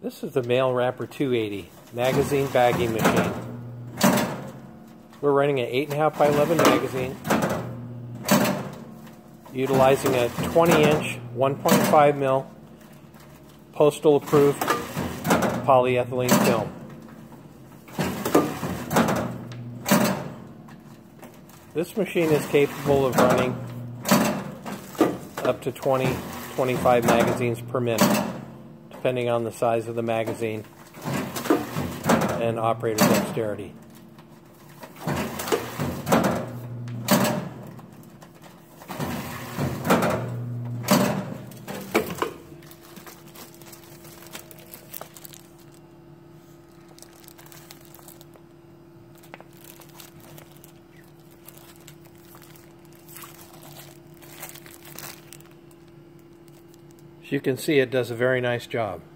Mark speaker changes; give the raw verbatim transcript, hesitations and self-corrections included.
Speaker 1: This is the Mailwrapper two eighty magazine bagging machine. We're running an eight point five by eleven magazine, utilizing a twenty inch one point five mil postal approved polyethylene film. This machine is capable of running up to twenty to twenty-five magazines per minute, depending on the size of the magazine and operator dexterity. As you can see, it does a very nice job.